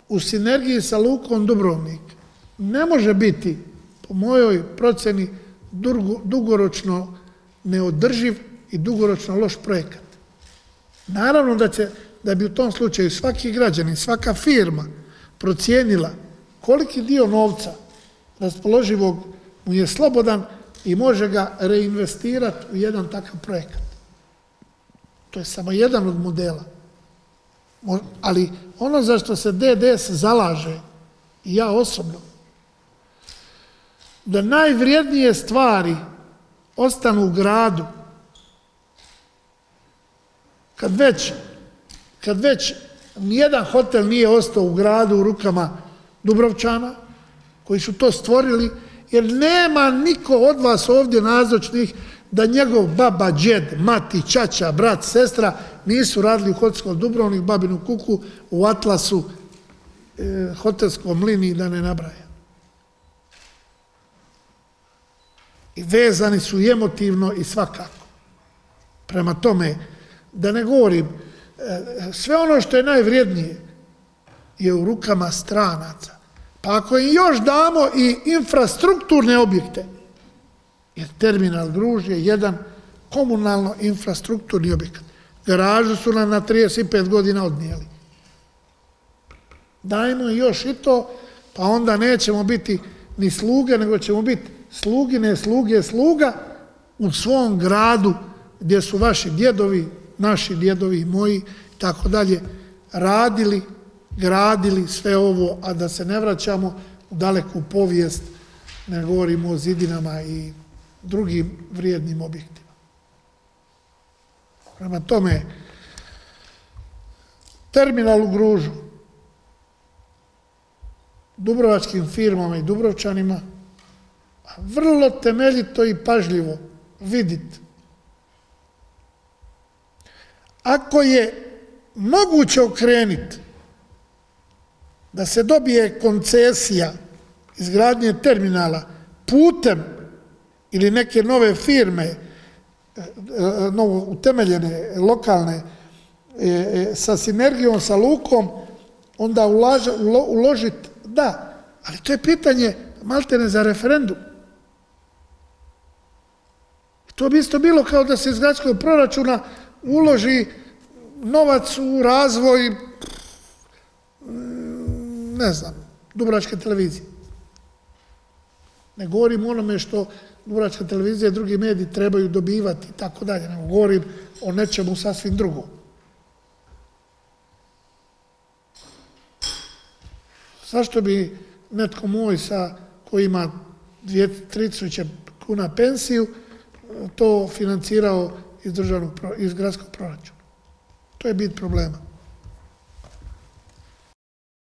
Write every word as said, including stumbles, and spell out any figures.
u sinergiji sa Lukom Dubrovnik ne može biti, po mojoj procjeni, dugoročno neodrživ i dugoročno loš projekat. Naravno da će, da bi u tom slučaju svaki građanin, svaka firma procijenila koliki dio novca raspoloživog mu je slobodan i može ga reinvestirati u jedan takav projekat. To je samo jedan od modela. Ali ono za što se D D S zalaže, i ja osobno, da najvrijednije stvari ostanu u gradu, kad već, kad već nijedan hotel nije ostao u gradu u rukama Dubrovčana, koji su to stvorili, jer nema niko od vas ovdje nazočnih da njegov baba, džed, mati, čača, brat, sestra nisu radili u hotelskom Dubrovnik, Babinu Kuku, u Atlasu, e, hotelskom liniji, da ne nabraja. I vezani su i emotivno i svakako. Prema tome, da ne govorim, e, sve ono što je najvrijednije je u rukama stranaca. Pa ako im još damo i infrastrukturne objekte, jer terminal Gruž je jedan komunalno infrastrukturni objekat. Garažu su nam na trideset pet godina odnijeli. Dajmo još i to, pa onda nećemo biti ni sluge, nego ćemo biti slugine, sluge, sluga u svom gradu gdje su vaši djedovi, naši djedovi, moji, tako dalje, radili, gradili sve ovo, a da se ne vraćamo u daleku povijest, ne govorimo o zidinama i drugim vrijednim objektima. Prema tome, terminal u Gružu, dubrovačkim firmama i Dubrovčanima, vrlo temeljito i pažljivo vidjeti. Ako je moguće okrenuti da se dobije koncesija izgradnje terminala putem ili neke nove firme, novo utemeljene, lokalne, sa sinergijom, sa lukom, onda uložiti, da, ali to je pitanje maltene za referendum. To bi isto bilo kao da se iz gradskog proračuna uloži novac u razvoj, ne znam, Dubrovačke televizije. Ne govorim o onome što Dubrovačka televizija i drugi mediji trebaju dobivati i tako dalje, nego govorim o nečemu sasvim drugom. Zašto bi netko moj sa, koji ima dvije tri tisuće kuna pensiju, to financirao iz, državnog, iz gradskog proračuna? To je bit problema.